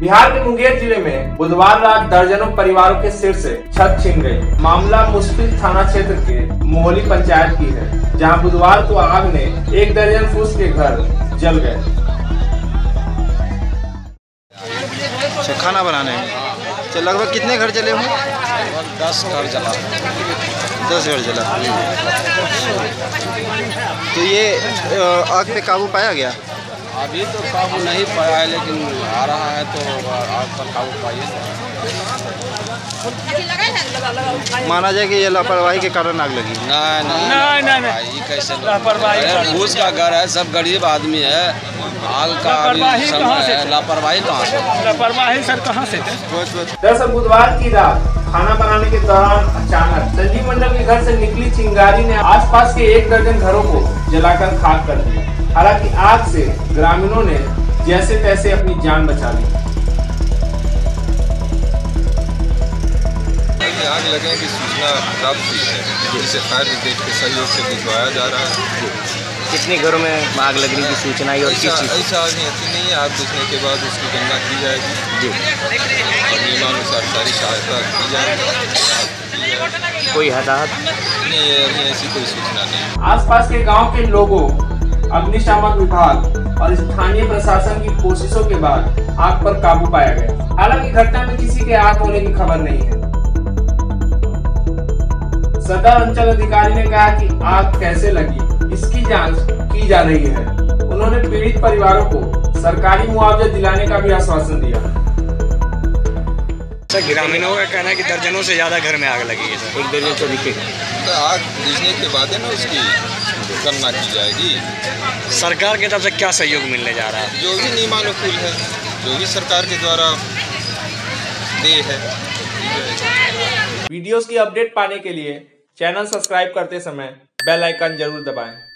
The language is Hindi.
बिहार के मुंगेर जिले में बुधवार रात दर्जनों परिवारों के सिर से छत छीन गई। मामला मुस्फिल थाना क्षेत्र के मोहली पंचायत की है, जहां बुधवार को आग ने 1 दर्जन फूस के घर जल गए। खाना बनाने में तो लगभग कितने घर जले होंगे? 10 घर जला। 10 घर जला। तो ये आग पे काबू पाया गया? अभी तो काबू नहीं पाया है, लेकिन आ रहा है तो आग पर काबू पाइए। माना जाए कि ये लापरवाही के कारण आग लगी? नहीं, कैसे लापरवाही? फूस का घर है, सब गरीब आदमी है, आग का समय है, लापरवाही कहाँ से? लापरवाही सर कहाँ से? दरअसल बुधवार की रात खाना बनाने के दौरान अचानक संजीव मंडल के घर से निकली चिंगारी ने आसपास के 1 दर्जन घरों को जलाकर खाक कर दिया। हालांकि आग से ग्रामीणों ने जैसे तैसे अपनी जान बचा ली। आग लगने की सूचना प्राप्त हुई है, जिसे फायर ब्रिगेड के सहयोग से बुझवाया जा रहा है। कितने घरों में आग लगने की सूचना आई और किस चीज़? ऐसा आग नहीं है। आग बुझने के बाद उसकी गणना की जाएगी जी, और नियमानुसार सारी सहायता की जाएगी। कोई हताहत नहीं, अभी ऐसी कोई सूचना नहीं। आसपास के गांव के लोगों, अग्निशामक विभाग और स्थानीय प्रशासन की कोशिशों के बाद आग पर काबू पाया गया। हालांकि घटना में किसी के आहत होने की खबर नहीं है। सदर अंचल अधिकारी ने कहा कि आग कैसे लगी, इसकी जांच की जा रही है। उन्होंने पीड़ित परिवारों को सरकारी मुआवजा दिलाने का भी आश्वासन दिया। ग्रामीणों का कहना है कि दर्जनों से ज्यादा घर में आग लगी है सर। 1 दर्जन से अधिक। तो आग बुझने के बाद है ना उसकी गणना की जाएगी। सरकार की तरफ से क्या सहयोग मिलने जा रहा है? जो भी नियमानुकूल है, जो भी सरकार के द्वारा दे है। वीडियोस की अपडेट पाने के लिए चैनल सब्सक्राइब करते समय बेल आइकन जरूर दबाएं।